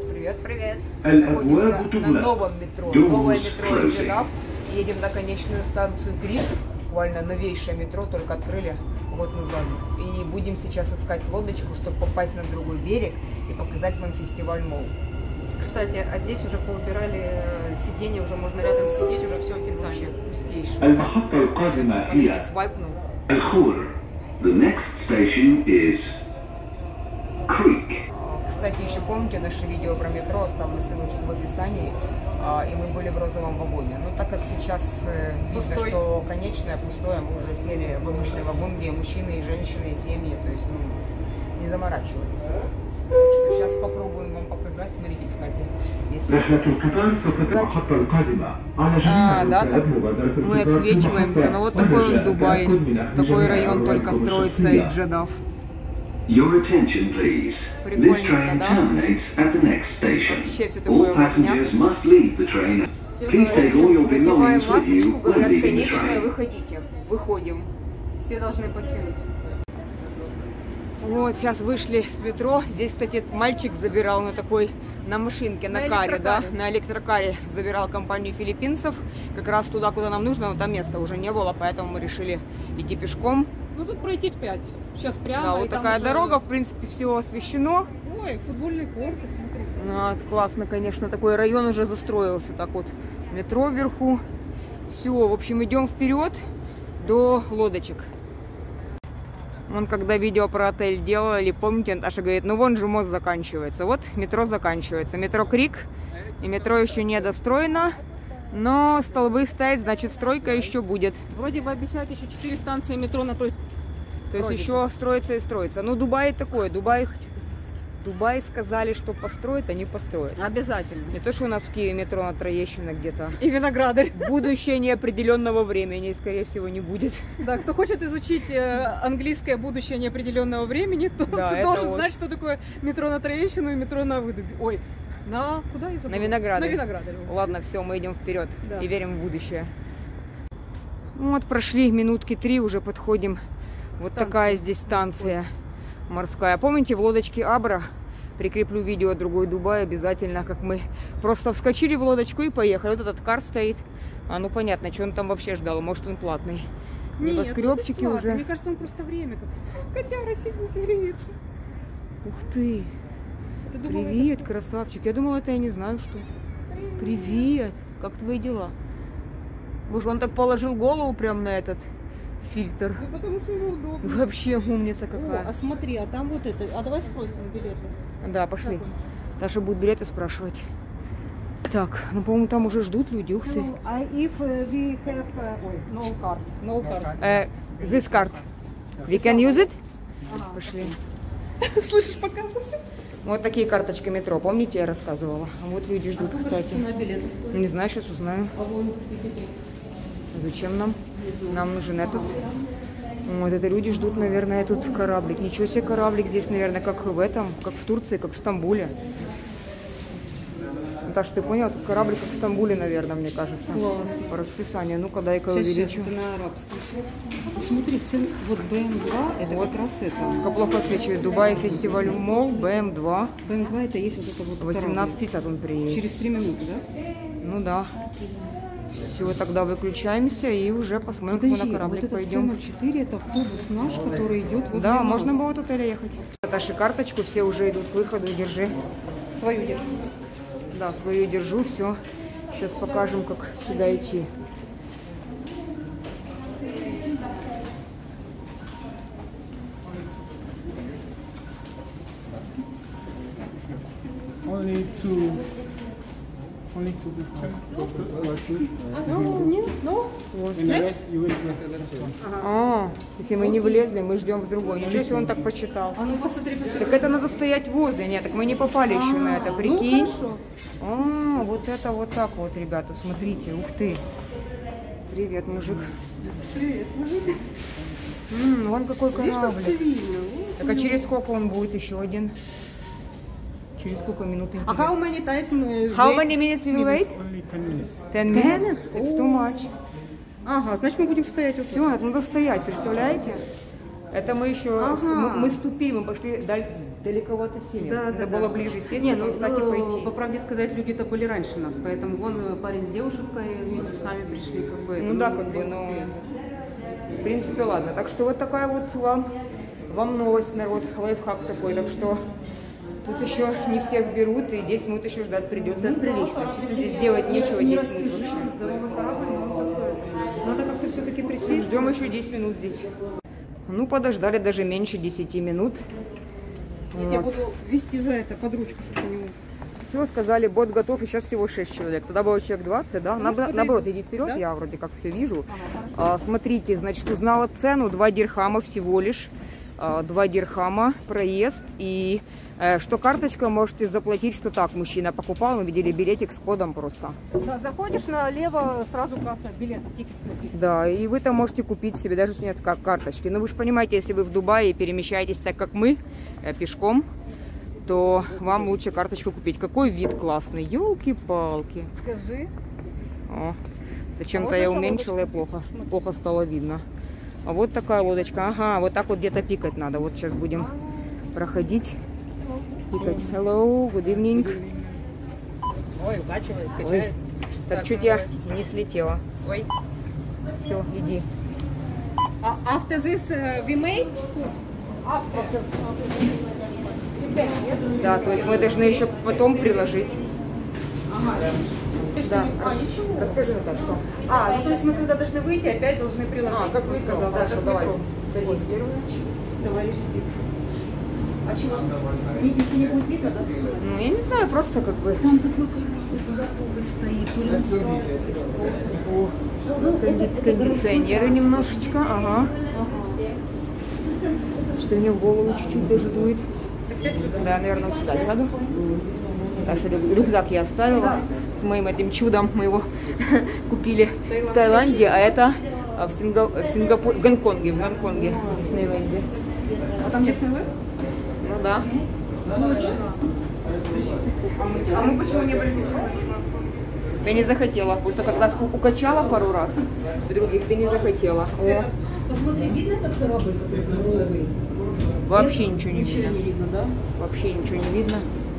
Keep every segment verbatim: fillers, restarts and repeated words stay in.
Привет, привет. Находимся на новом метро. Новое метро Дженаф. Едем на конечную станцию Крик. Буквально новейшее метро, только открыли год назад. И будем сейчас искать лодочку, чтобы попасть на другой берег и показать вам фестиваль Мол. Кстати, а здесь уже поубирали сиденья, уже можно рядом сидеть, уже все официально. Пустейшее. Подожди, свайпнул. The next station is Creek. Кстати, еще помните наше видео про метро, оставлю ссылочку в описании, и мы были в розовом вагоне. Но так как сейчас видно, пустой. Что конечное пустое, мы уже сели в обычный вагон, где мужчины и женщины, и семьи, то есть ну, не заморачивались. Так что сейчас попробуем вам показать. Смотрите, кстати, если... А, да, так мы отсвечиваемся. Ну вот такой он Дубай, такой район только строится и Дженаф. Прикольненько, да? Вообще все такое в огнях. Все говорят, надеваем масочку, говорят, конечно, выходите. Выходим. Все должны покинуть. Вот, сейчас вышли с метро. Здесь, кстати, мальчик забирал на такой, на машинке, на, на каре, да, на электрокаре забирал компанию филиппинцев. Как раз туда, куда нам нужно, но там места уже не было, поэтому мы решили идти пешком. Ну, тут пройти пять. Сейчас прямо. Да, вот такая уже... дорога, в принципе, все освещено. Ой, футбольный корт, смотри. Ну, классно, конечно, такой район уже застроился. Так вот, метро вверху. Все, в общем, идем вперед до лодочек. Вон, когда видео про отель делали, помните, Наташа говорит, ну вон же мост заканчивается. Вот метро заканчивается. Метро Крик. И метро еще не достроено. Но столбы стоят, значит, стройка еще будет. Вроде бы обещают еще четыре станции метро на той. То есть еще строится и строится. Ну, Дубай такое. Дубай... Дубай сказали, что построят, они построят. Обязательно. Не то, что у нас в Киеве метро на Троещино где-то. И Виноградарь. Будущее неопределенного времени, скорее всего, не будет. Да, кто хочет изучить английское будущее неопределенного времени, то да, должен вот. знать, что такое метро на Троещину и метро на Выдубе. Ой, на куда я забыла? На Виноградарь. На Виноградарь. Ладно, все, мы идем вперед, да. И верим в будущее. Вот прошли минутки три, уже подходим. Вот станция. Такая здесь станция морская. Помните, в лодочке Абра, прикреплю видео другой Дубай обязательно, как мы просто вскочили в лодочку и поехали. Вот этот кар стоит. А ну понятно, что он там вообще ждал. Может, он платный. Небоскребчики уже. Мне кажется, он просто время как. Котяра сидит и греется. Ух ты. ты думала, Привет, это красавчик. Я думала, это я не знаю что. Привет. Привет. Как твои дела? Боже, он так положил голову прям на этот фильтр. Ну, потому что ему удобно. Вообще умница какая. О, а смотри, а там вот это. А давай спросим билеты. Да, пошли. Таша будет билеты спрашивать. Так, ну, по-моему, там уже ждут люди. Ух ты. Hello, I, if we have uh, no card. No card. Uh, this card. We can use it? Ага. Пошли. Слышишь, показывай. Вот такие карточки метро. Помните, я рассказывала? А вот люди ждут, а кстати. Цена билета стоит? Не знаю, сейчас узнаю. А вон, зачем нам? Нам нужен этот. Вот это люди ждут, наверное, тут кораблик. Ничего себе, кораблик здесь, наверное, как в этом, как в Турции, как в Стамбуле. Наташа, ты понял? Тут кораблик как в Стамбуле, наверное, мне кажется. Классно. По расписанию. Ну-ка, дай-ка увеличу. Это на арабском. Смотри, цен... вот бэ эм два, это вот как раз это. Как плохо отсвечивает. Дубай, фестиваль Мол, бэ эм два. бэ эм два это есть вот это вот. восемнадцать пятьдесят он приедет. Через три минуты, да? Ну да. Все, тогда выключаемся и уже посмотрим, Подожди, как мы на кораблик вот пойдем. цена четыре, это автобус наш, который идет возле Да, нас. можно было от отеля ехать. Наташа, карточку, все уже идут к выходу, держи. Свою держи. Да, свою держу, все. Сейчас покажем, как сюда идти. Only two. Only two people. No, нет, no. In the rest, you will get the next one. А, если мы не влезли, мы ждем в другой. Ничего себе, он так посчитал. А ну посмотри, посмотри. Так это надо стоять возле. Нет, так мы не попали еще на это, прикинь. Ну, хорошо. А, вот это вот так вот, ребята, смотрите, ух ты. Привет, мужик. Привет, мужик. М-м, вон какой корабль. Цивильно. Так а через сколько он будет еще один? Через сколько минут? А how many times we How many minutes we will wait? Only ten minutes. Ten minutes? It's too much. Ага, значит мы будем стоять. Вот все, надо стоять, представляете? Это мы еще, ага. мы, мы ступили, мы пошли даль, Далековато семьи. Да, Надо да, было да. ближе сесть, Не, потом ну, встать и ну, пойти. по правде сказать, люди-то были раньше нас, поэтому вон парень с девушкой вместе с нами пришли, как бы. Ну это, да, в как бы, принципе, но... В принципе, ладно. Так что вот такая вот вам, вам новость, народ, лайфхак такой. Так что тут еще не всех берут, и десять минут еще ждать придется. Это прилично. Чисто здесь делать нечего, не десять минут растяжимый, вообще. здоровый корабль, но такое. Надо как-то все-таки присесть. Ждем еще десять минут здесь. Ну, подождали даже меньше десяти минут. Я тебя буду вести за это под ручку, чтобы не... Все, сказали, бот готов, и сейчас всего шесть человек. Тогда было человек двадцать, да? Ну, Наб- подойду. наоборот, иди вперед, Да? я вроде как все вижу. А, смотрите, значит, узнала цену, два дирхама всего лишь. А, два дирхама, проезд. И э, что карточка можете заплатить, что так, мужчина покупал, мы видели билетик с кодом просто. Да, заходишь налево, сразу касса, билет, тикет написан. Да, и вы там можете купить себе, даже если нет как карточки. Но вы же понимаете, если вы в Дубае перемещаетесь так, как мы, э, пешком, то вам лучше карточку купить. Какой вид классный, елки-палки. Скажи. О, зачем-то А я вот наша уменьшила, и плохо, плохо стало видно. А вот такая лодочка. Ага, вот так вот где-то пикать надо. Вот сейчас будем проходить. Пикать. Hello, good evening. Ой, укачивает, Ой, так чуть я не слетела. Ой. Все, иди. А after this uh, we may? After. Да, то есть мы должны еще потом приложить. Ага. Да. А, ничего. Расскажи, Наташа, что? А, ну то есть мы когда должны выйти, опять должны приложить. А, как вы сказал, да, Даша, как давай. метро. Садись первую. Товарищ спит. А чего? Ни- Ничего не будет видно, да? Ну, я не знаю, просто как бы... Там такой корабль здоровый стоит. То ли он стал, то ли строится. О, конди- кондиционеры немножечко, ага. Что мне в голову чуть-чуть даже дует. Да, наверное, вот сюда сяду. Даша, рю- рюкзак я оставила с моим этим чудом. Мы его купили в Таиланде, а это а, в, Синга... в Сингапуре, в Гонконге, в Гонконге, в Диснейленде. А там Диснейленд? Ну да. Точно. А мы почему не были в Диснейленде? Я не захотела. Просто как раз у- укачала пару раз, в других ты не захотела. О, Посмотри, видно этот корабль какой здоровый? вообще ничего не Ничего видно. не видно, да? Вообще ничего не видно.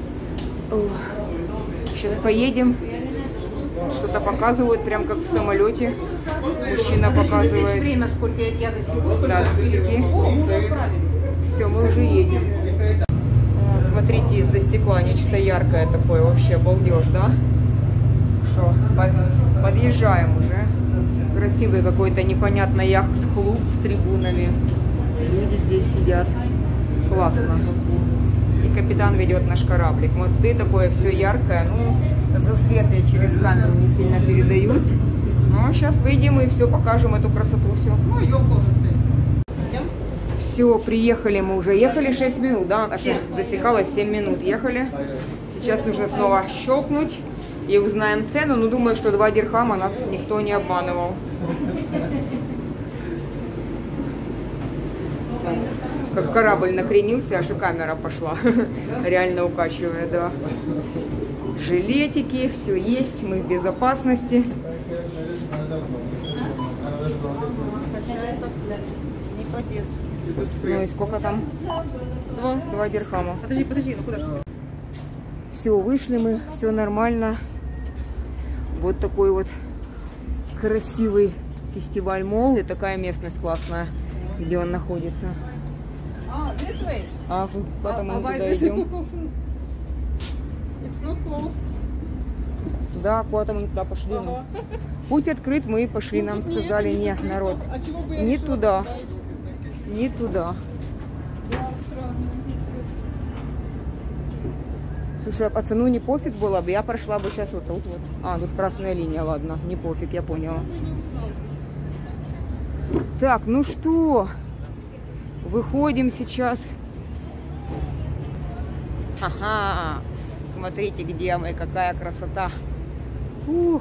Сейчас поедем. Что-то показывают, прям как в самолете. Мужчина Надо еще засечь показывает. время, сколько я, я засеку, сколько Да, засеки. О, мы отправились. Все, мы уже едем. О, смотрите, из-за стекла нечто яркое такое. Вообще балдеж, да? Что, под- подъезжаем уже. Красивый какой-то непонятный яхт-клуб с трибунами. Люди здесь сидят. Классно. И капитан ведет наш кораблик. Мосты такое все яркое. Ну, за свет я через камеру не сильно передают. Ну, сейчас выйдем и все покажем, эту красоту все. Ну, елка уже стоит. Идем? Все, приехали мы уже. Ехали шесть минут, да? Наташа? Засекалось семь минут. Ехали. Сейчас нужно снова щелкнуть и узнаем цену. Но думаю, что два дирхама нас никто не обманывал. Как корабль накренился, аж и камера пошла. Реально укачивая, да. Жилетики, все есть, мы в безопасности. Не по-детски. Ну и сколько там? Два. Два дирхама. Подожди, подожди, ну куда же ты? Все, вышли мы, все нормально. Вот такой вот красивый фестиваль-молл и такая местность классная, где он находится. А, this way? А потом мы А, туда why this? идем. It's not closed. Да, куда-то мы туда пошли. ну. Ага. Путь открыт, мы и пошли, Ну, нам тут не сказали, это, не нет, закрыто. народ, А чего бы я не решила, туда, куда иду? не туда. Да, странно. Слушай, а пацану не пофиг было бы, я прошла бы сейчас вот тут вот. А, тут красная линия, ладно, не пофиг, я поняла. Так, ну что, выходим сейчас. Ага, смотрите, где мы, какая красота. Ух.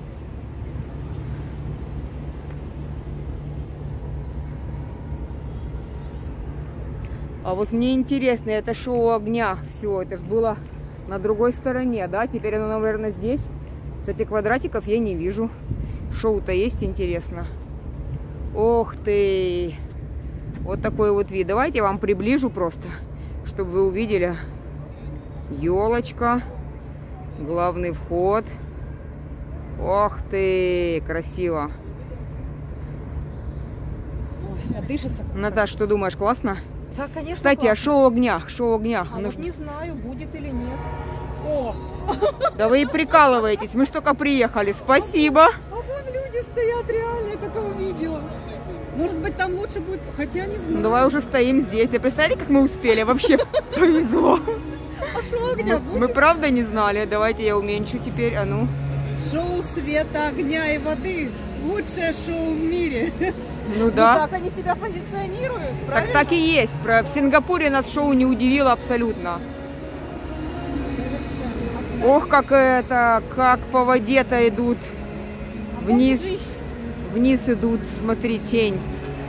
А вот мне интересно, это шоу огня, все, это ж было на другой стороне, да? Теперь оно, наверное, здесь. Кстати, квадратиков я не вижу. Шоу-то есть, интересно. Ох ты! Вот такой вот вид. Давайте я вам приближу просто, чтобы вы увидели. Елочка, главный вход. Ох ты, красиво. Ой, а дышится. Наташ, что думаешь, классно? Да, конечно. Кстати, классно. а шоу огня, шоу огня. А Ну, вот не знаю, будет или нет. О! да вы и прикалываетесь, мы ж только приехали. Спасибо. А вон люди стоят, реально, я такое увидела. Может быть, там лучше будет, хотя не знаю. Ну, давай уже стоим здесь. Вы представляете, как мы успели? Вообще повезло. А шоу огня Мы, будет? мы правда не знали. Давайте я уменьшу теперь, а ну. Шоу света, огня и воды. Лучшее шоу в мире. Ну да. Ну, так они себя позиционируют, Так правильно? так и есть. Про- В Сингапуре нас шоу не удивило абсолютно. Ох, как это, как по воде-то идут. Вниз, вниз идут, смотри, тень.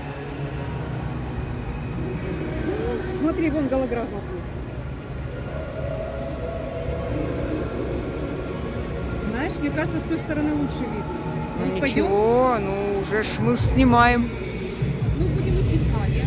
Смотри, вон голограмма будет. Знаешь, мне кажется, с той стороны лучше видно. Ну Может, пойдем? ничего, ну уже ж мы ж снимаем. Ну, будем идти. А, нет.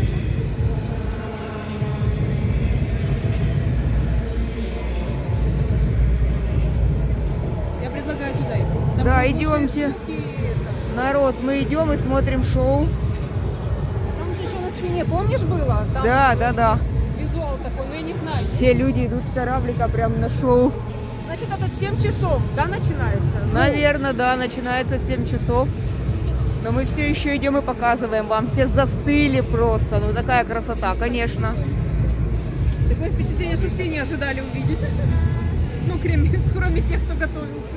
Я предлагаю туда идти. Там Да, будет идемте. лучшие звуки, это. Народ, мы идем и смотрим шоу. Там же еще на стене, помнишь, было? Там Да, да, да. визуал такой, но я не знаю. Все люди идут с кораблика прямо на шоу. Значит, это в семь часов, да, начинается? Наверное, да, начинается в семь часов. Но мы все еще идем и показываем вам. Все застыли просто. Ну такая красота, конечно. Такое впечатление, что все не ожидали увидеть. Ну, кроме, кроме тех, кто готовился.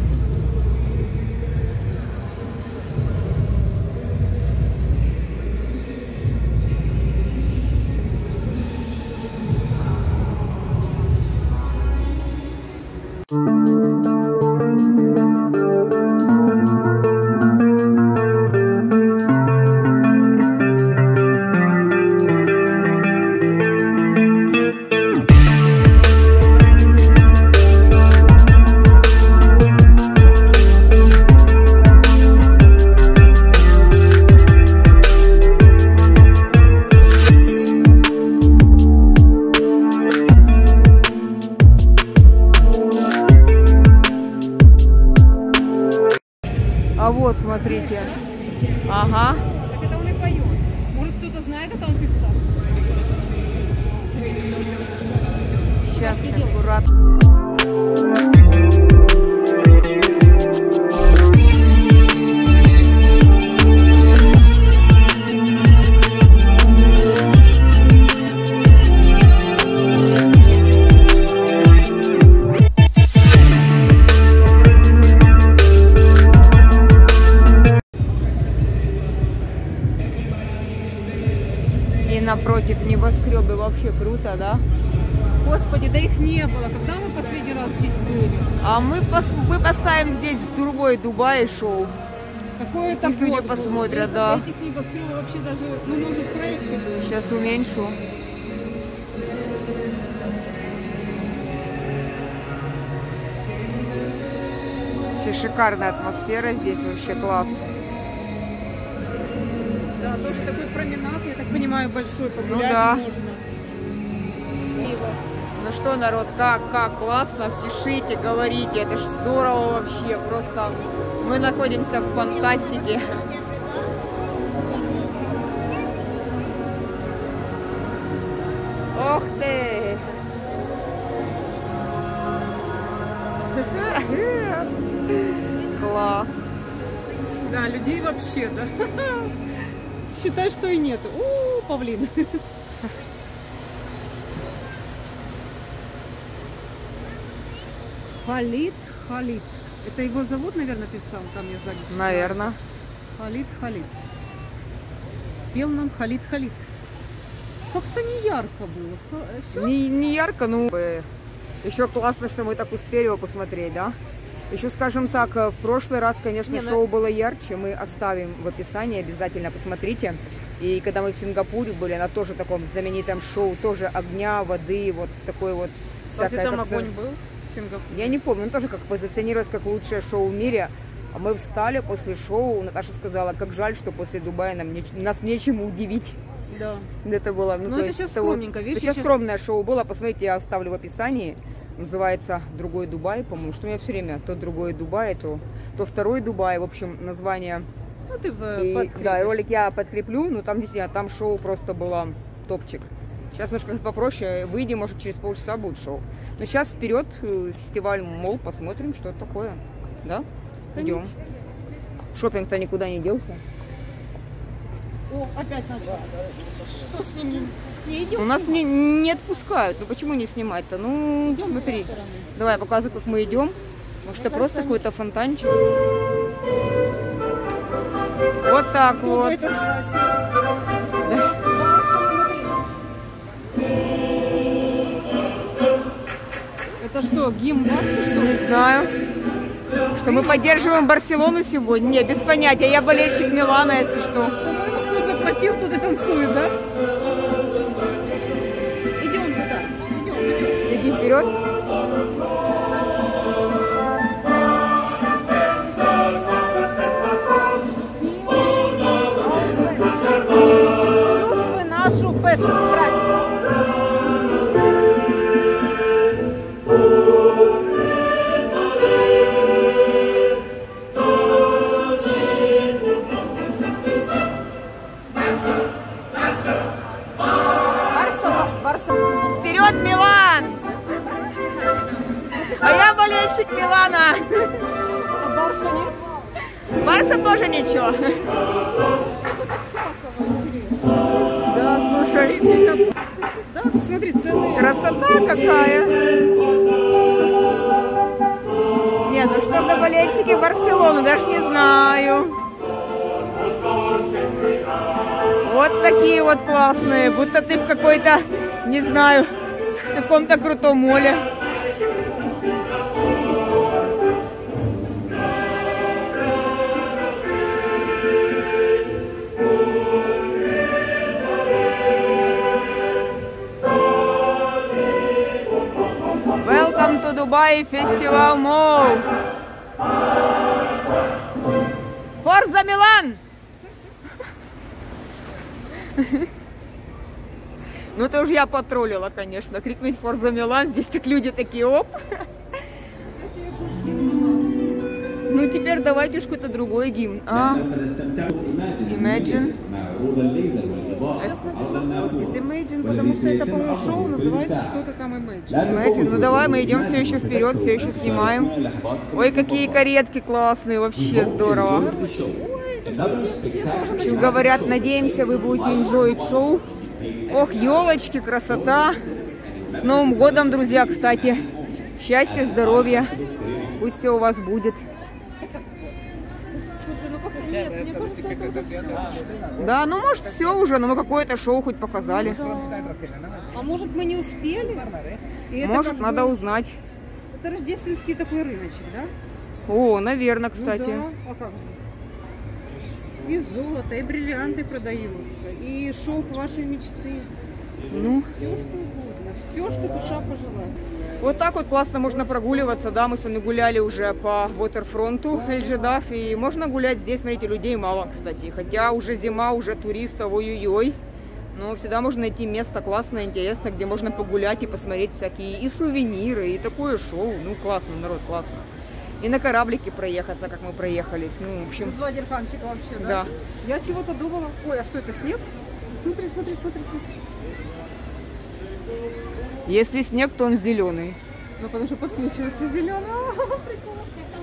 А вот, смотрите. Ага. Так это он и поет. Может, кто-то знает, это он певца? Сейчас, аккуратно. И напротив небоскребы вообще круто, да? Господи, да их не было. Когда мы последний раз здесь были? А мы, пос мы поставим здесь другой Дубай шоу. Какое-то Пусть люди посмотрят, да. Этих небоскребов вообще даже, ну, может, проект какой-то. Сейчас уменьшу. Вообще шикарная атмосфера здесь, вообще класс. Да, тоже такой променад, я так понимаю, большой, погулять Ну да. можно. Ну что, народ, как, как классно, пишите, говорите, это ж здорово вообще, просто мы находимся в фантастике. Ох ты! Класс! Да, людей вообще, да. Считай, что и нету. У, павлин. Халид Халид. Это его зовут, наверное, певца, он там я сзади читаю. Наверное. Халид Халид. Пел нам Халид Халид. Как-то не ярко было. Все? Не, не ярко, ну еще классно, что мы так успели его посмотреть, да? Еще, скажем так, в прошлый раз, конечно, Не, ну- шоу было ярче, мы оставим в описании, обязательно посмотрите. И когда мы в Сингапуре были, на тоже таком знаменитом шоу, тоже огня, воды, вот такой вот. Разве всякое там как-то- огонь был в Сингапуре? Я не помню, но тоже как позиционировалось как лучшее шоу в мире. А мы встали после шоу, Наташа сказала, как жаль, что после Дубая нам не- нас нечему удивить. Да. Это было. Ну, ну это сейчас скромненько, вот, видишь? Сейчас скромное шоу было. Посмотрите, я оставлю в описании. Называется «Другой Дубай», по-моему, что у меня все время то «Другой Дубай», то, то «Второй Дубай». В общем, название. Ну, ты в, и, да, ролик я подкреплю, но там действительно, там шоу просто было топчик. Сейчас немножко попроще, выйдем, может через полчаса будет шоу. Но сейчас вперед, фестиваль МОЛ, посмотрим, что это такое. Да? Идем. Шопинг-то никуда не делся. О, опять надо. Что с ним не идем? У нас не, не отпускают. Ну почему не снимать-то? Ну, идем, смотри. Давай я показываю, как мы идем. Может, это просто какой-то фонтанчик. Вот так Кто вот. Это, Да. это что, гимн Барса, что ли? Не знаю. Что мы поддерживаем Барселону сегодня? Не, без понятия. Я болельщик Милана, если что. По-моему, кто заплатил, тот и танцует, да? Идем туда. Идем, идем. Иди вперед. Чувствуй нашу пэшн страсть. Вперед, Милан! А я болельщик Милана. А Барса нет? Барса тоже ничего. Да, слушай. Да, тут смотри, цены. Красота какая. Нет, ну что за болельщики Барселоны, даже не знаю. Вот такие вот классные, будто ты в какой-то, не знаю, в каком-то крутом моле. Welcome to Dubai Festival Mall. Forza Milan! Ну это уж я потроллила, конечно. Крикнуть Forza Milan, здесь так люди такие, оп. Ну теперь давайте уж какой-то другой гимн. А? Imagine. Это Imagine, потому что это, по-моему, шоу называется что-то там Imagine. Imagine. Ну давай, мы идем все еще вперед, все еще снимаем. Ой, какие каретки классные, вообще здорово. В общем, говорят, надеемся, вы будете enjoy шоу. Ох, елочки, красота. С Новым годом, друзья, кстати. Счастья, здоровья. Пусть все у вас будет. Слушай, ну как-то нет, мне кажется, это уже все. Да, ну может все уже, но мы какое-то шоу хоть показали. А может мы не успели? И это Может, как надо бы- узнать. Это рождественский такой рыночек, да? О, наверное, кстати. Ну да, а как же? И золото, и бриллианты продаются, и шелк вашей мечты. Ну, Все, что угодно, все, что душа пожелает. вот так вот классно можно прогуливаться. Да, мы с вами гуляли уже по вотерфронту Эль-Джедаф. И можно гулять здесь, смотрите, людей мало, кстати. Хотя уже зима, уже туристов, ой-ой-ой. Но всегда можно найти место классное, интересное, где можно погулять и посмотреть всякие и сувениры, и такое шоу. Ну, классно, народ, классно. И на кораблике проехаться, как мы проехались. Ну, в общем, Два дирхамчика вообще, да? да. Я чего-то думала. Ой, а что это, снег? Смотри, смотри, смотри, смотри. Если снег, то он зеленый. Ну, потому что подсвечивается зеленым. Прикол.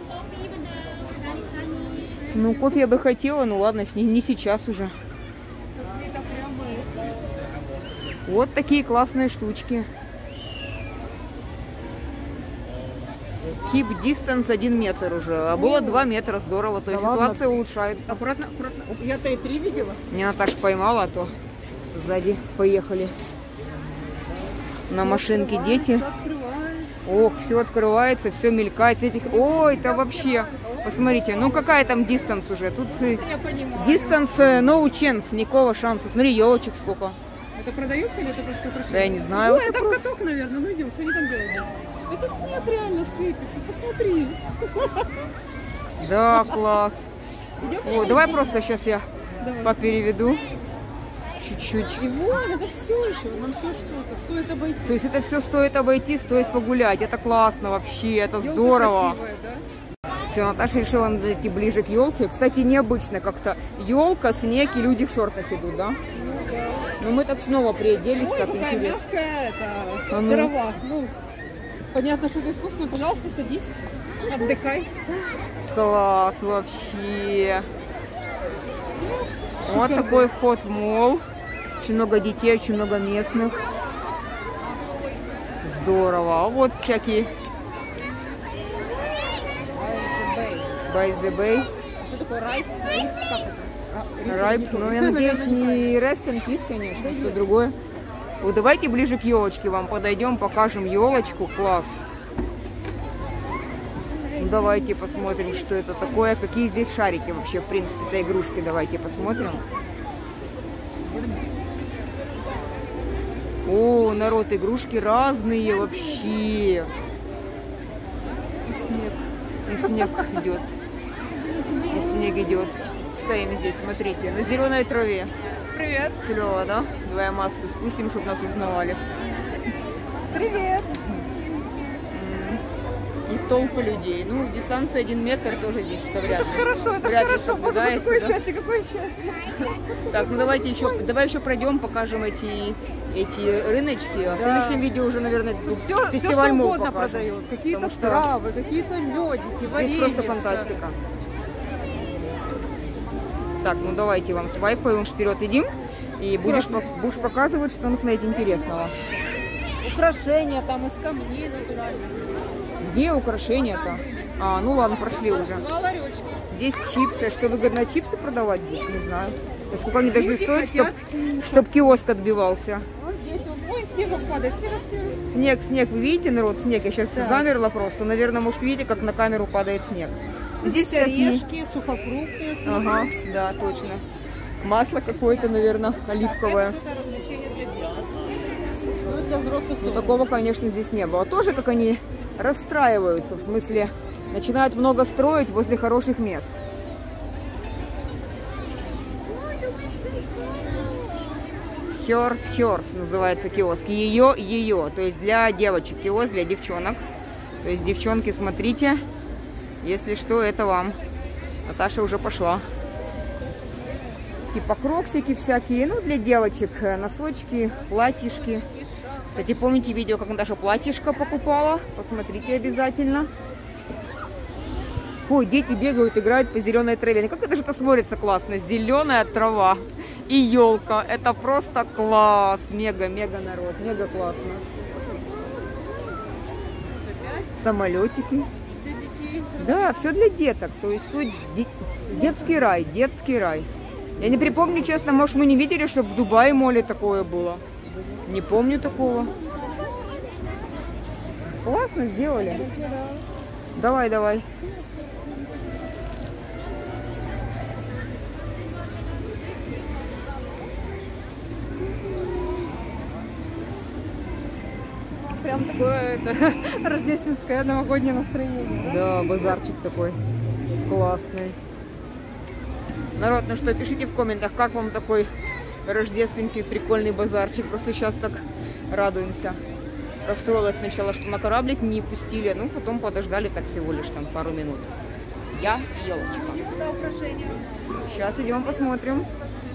Ну, кофе я бы хотела, ну ладно, не, не сейчас уже. Вот такие классные штучки. Keep distance один метр уже, а было два метра, здорово, то есть Да ладно? ситуация улучшается. Аккуратно, аккуратно. Я-то и три видела. Меня Наташа поймала, а то сзади поехали на машинке дети. Открывается. Ох, все открывается, все мелькает. Этих... Ой, это вообще, посмотрите, ну какая там дистанс уже? Тут Я понимаю. дистанс no chance, никакого шанса. Смотри, елочек сколько. Это продается или это просто украшение? Да я не знаю. Ой, там каток, наверное. Ну идем, что они там делают? Это снег реально сыпется, посмотри. Да, класс. Идем? О, давай просто сейчас я Давай. попереведу. чуть-чуть. И вот, это все еще, нам все что-то стоит обойти. То есть это все стоит обойти, стоит погулять. Это классно вообще, это Ёлка здорово. красивая, да? Все, Наташа решила найти ближе к елке. Кстати, необычно как-то. Елка, снег и люди в шортах идут, да? Ну, да. Но мы так снова приоделись, Ой, так какая интересно. мягкая это, А ну. трава. Ну, понятно, что это искусственно. Пожалуйста, садись, отдыхай. Класс вообще. Вот такой вход в молл. Очень много детей, очень много местных. Здорово. А вот всякие... By the Bay. Что такое райп? Как это? Райп. Ну, я надеюсь, не Rest in Peace, конечно, что другое. Вот давайте ближе к елочке вам подойдем, покажем елочку. Класс. Ну, давайте посмотрим, что это такое. Какие здесь шарики вообще, в принципе, это игрушки. Давайте посмотрим. О, народ, игрушки разные вообще. И снег. И снег идет. И снег идет. Стоим здесь, смотрите, на зеленой траве. Привет. Клево, да? Давай маску спустим, чтобы нас узнавали. Привет. И толпы людей. Ну, дистанция один метр тоже здесь что вряд Это ли. ж хорошо, это ж Вряд ли хорошо. Боже, соблюдается, какое да? счастье, какое счастье. Так, ну давайте еще, давай еще пройдем, покажем эти, эти рыночки. А в Да. следующем видео уже, наверное, Все, фестиваль что молл угодно покажем. продают. Какие-то Потому что травы, какие-то ледики, здесь варенье. просто фантастика. Так, ну давайте вам свайпаем, вперед идем. И будешь, по- будешь показывать, что там смотреть интересного. Украшения там из камней натуральных. Где украшения-то? А, ну ладно, прошли уже. Два ларечка. Здесь чипсы. Что выгодно чипсы продавать здесь? Не знаю. И сколько они должны Люди стоить, чтобы хотят. чтоб киоск отбивался? Вот здесь вот, ой, снежок падает, снежок, снежок. Снег, снег. Вы видите, народ, снег? Я сейчас Да. замерла просто. Наверное, может, видите, как на камеру падает снег. Здесь Здесь всякие... орешки, сухофрукты. Ага, да, точно. Масло какое-то, наверное, оливковое. Это развлечение для детей. Ну, для взрослых Ну, тоже. такого, конечно, здесь не было. Тоже, как они расстраиваются, в смысле, начинают много строить возле хороших мест. Хёрс, Хёрс называется киоск. Ее, ее. То есть для девочек киоск, для девчонок. То есть, девчонки, смотрите. Если что, это вам. Наташа уже пошла. Типа кроксики всякие. Ну, для девочек. Носочки, платьишки. Кстати, помните видео, как Наташа платьишко покупала? Посмотрите обязательно. Ой, дети бегают, играют по зеленой траве. Ну, как это же это смотрится классно. Зеленая трава и елка. Это просто класс. Мега-мега народ. Мега классно. Самолетики. Для детей. Да, все для деток. То есть тут де- детский рай, детский рай. Я не припомню, честно, может, мы не видели, чтобы в Дубае моле такое было. Не помню такого. Классно сделали. Давай, давай. Прям такое это, рождественское новогоднее настроение. Да? Да, базарчик такой классный. Народ, ну что, пишите в комментах, как вам такой рождественский прикольный базарчик. Просто сейчас так радуемся. Расстроилась сначала, что на кораблик не пустили, ну потом подождали так всего лишь там пару минут. Я елочка. Сюда украшения. Сейчас идем посмотрим.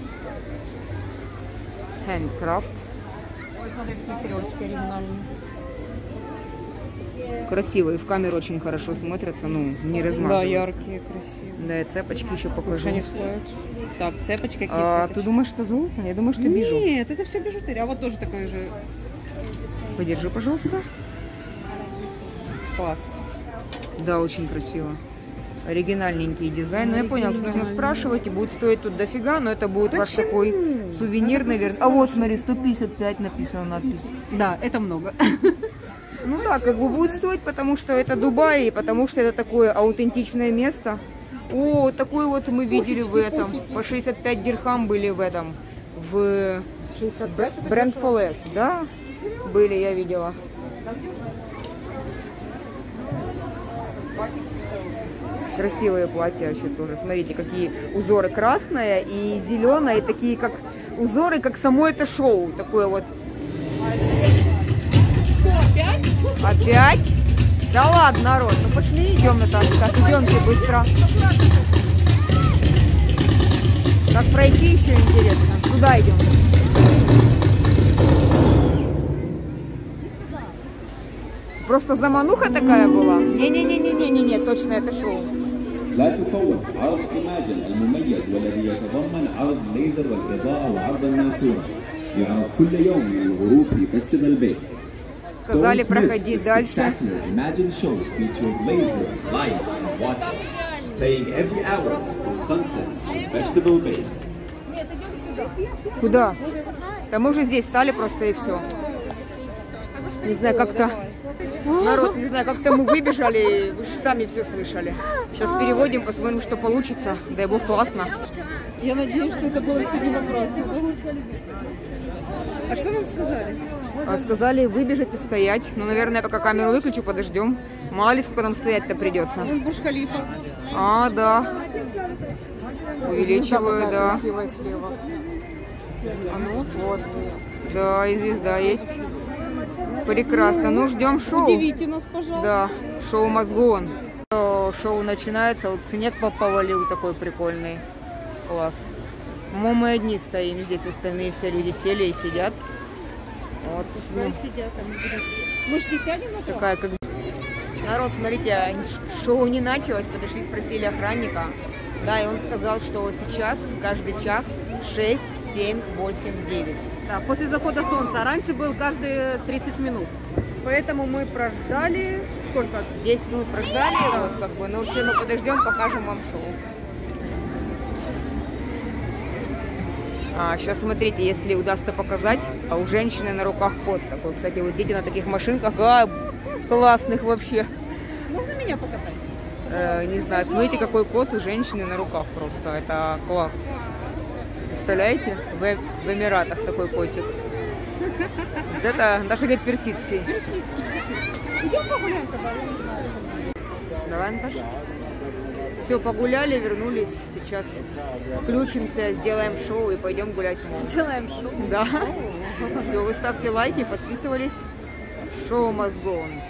Handcraft. Ой, смотри, какие сережечки оригинальные. Красивые, в камеру очень хорошо смотрятся, ну, не Да, размазываются. яркие, красивые. Да, и цепочки еще Сколько покажу. же они стоят? Так, цепочки какие А, цепочки? ты думаешь, что золото? Я думаю, что бижу. Нет, это все бижутерия. А вот тоже такая же. Подержи, пожалуйста. Класс. Да, очень красиво. Оригинальненький дизайн. Ну, я понял, тут нужно спрашивать, и будет стоить тут дофига, но это будет ваш такой сувенир, наверное. А вот, смотри, сто пятьдесят пять написано надпись. Да, это много. Ну да, как бы будет стоить, потому что это Дубай, и потому что это такое аутентичное место. О, такой вот мы видели в этом. По шестьдесят пять дирхам были в этом. В Бренд Фолес, да? Были, я видела. Красивые платья вообще тоже. Смотрите, какие узоры. Красное и зеленое, и такие как узоры, как само это шоу. Такое вот. Что, опять? Опять? Да ладно, народ, ну пошли, идем это. Так, идемте быстро. Как пройти еще интересно. Куда идем? Просто замануха такая была? Не-не-не-не-не-не, точно это шоу. لا تفوت عرض إيماجن المميز والذي يتضمن عرض ليزر والإضاءة وعرض النافورة يعرض كل يوم من الغروب في فيستيفال بي. Сказали проходить дальше. Imagine show featuring laser, lights and water, playing every hour from sunset in Festival Bay. Куда? Да мы уже здесь стали просто и все. Не знаю, как-то... Народ, не знаю, как-то мы выбежали, вы же сами все слышали. Сейчас переводим, посмотрим, что получится. Дай бог, классно. Я надеюсь, что это было все не напрасно. А что нам сказали? Сказали выбежать и стоять. Ну, наверное, пока камеру выключу, подождем. Мало ли, сколько нам стоять-то придется. Вон Бурдж-Халифа. А, да. Увеличиваю, да. Слева. А ну, вот. Да, и звезда есть. Прекрасно. Ну, ждем шоу. Удивите нас, пожалуйста. Да, шоу мозгон. Шоу начинается. Вот снег повалил такой прикольный. Класс. Мы, мы одни стоим здесь, остальные все люди сели и сидят. Вот. Ну, Мы же не сядем на то? такая как... Народ, смотрите, шоу не началось. Подошли, спросили охранника. Да, и он сказал, что сейчас каждый час шесть, семь, восемь, девять. Да, после захода солнца. Раньше был каждые тридцать минут. Поэтому мы прождали... Сколько? десять минут прождали, вот как бы. Но все, мы подождем, покажем вам шоу. А, сейчас смотрите, если удастся показать, а у женщины на руках кот такой. Кстати, вот дети на таких машинках, а, классных вообще. Можно меня покатать? Э, не знаю, смотрите, какой кот у женщины на руках просто. Это класс. Представляете? В, в Эмиратах такой котик. Вот это, даже говорит, персидский. Персидский. Идем погуляем тогда. Давай, Наташа. Все, погуляли, вернулись. Сейчас включимся, сделаем шоу и пойдем гулять. Сделаем шоу? Да. Все, вы ставьте лайки, подписывались. Шоу must go on.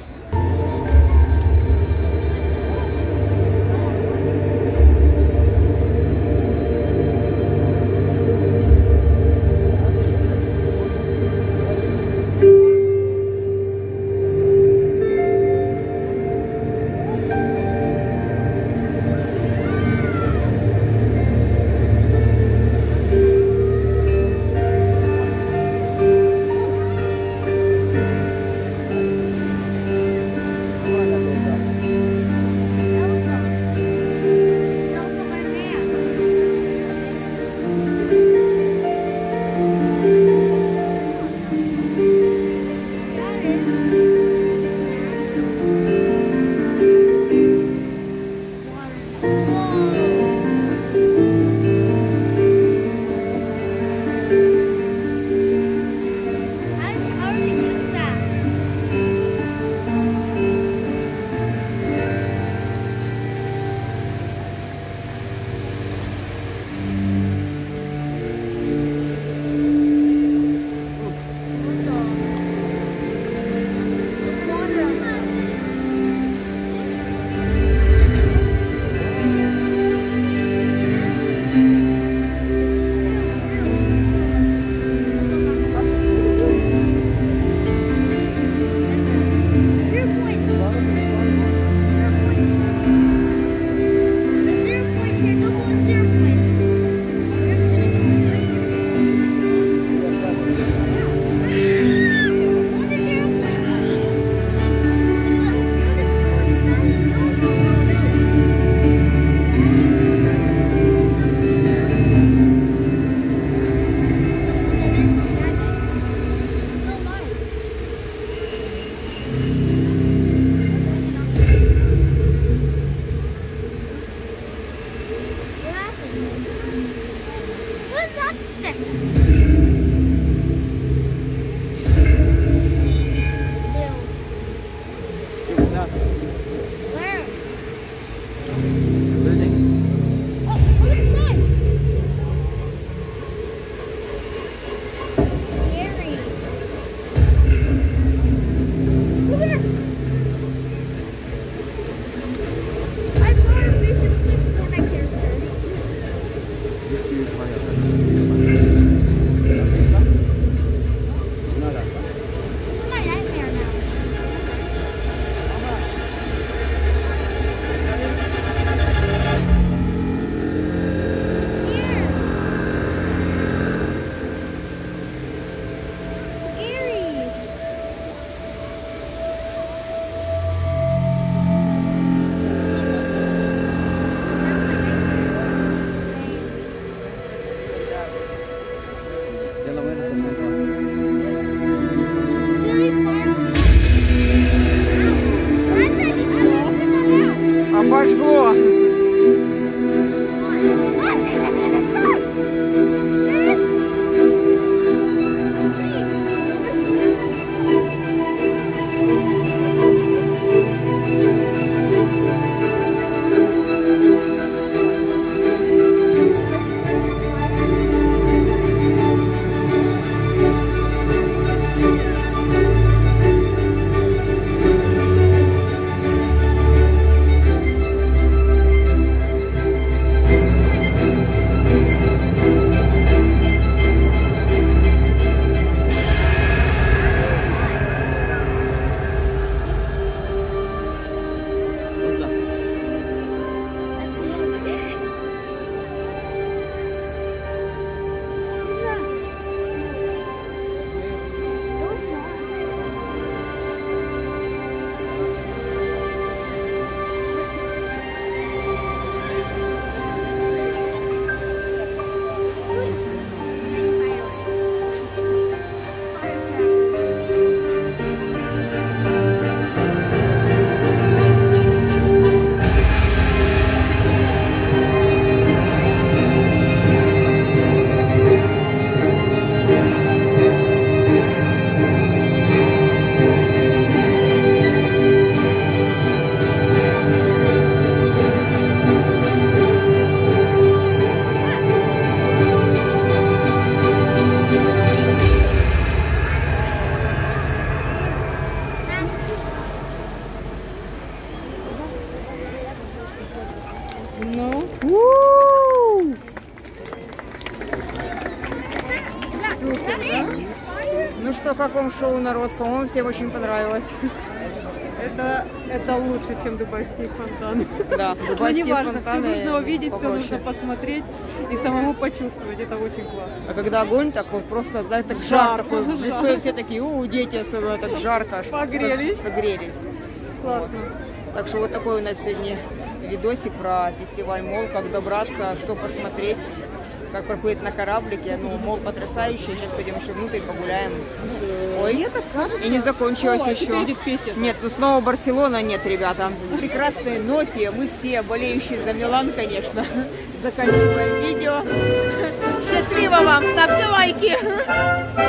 обожгло. Ну, У-у-у! супер, да? Ну что, как вам шоу, народ? По-моему, всем очень понравилось. Это, это лучше, чем дубайские фонтаны. Да, Но дубайские неважно, все фонтаны нужно увидеть, все попроще. нужно посмотреть и самому почувствовать. Это очень классно. А когда огонь такой, просто да, так жар Жар. такой в лицо, и все такие, у, дети особенно, так жарко. аж Погрелись. Согрелись. Классно. Так что вот такой у нас сегодня видосик про фестиваль МОЛ, как добраться, что посмотреть, как проплыть на кораблике. Ну, МОЛ потрясающий, сейчас пойдем еще внутрь погуляем. Ой, и не закончилось О, еще. теперь идет Петя. Нет, ну снова Барселона нет, ребята. В прекрасной ноте мы все, болеющие за Милан, конечно, заканчиваем видео. Счастливо вам, ставьте лайки!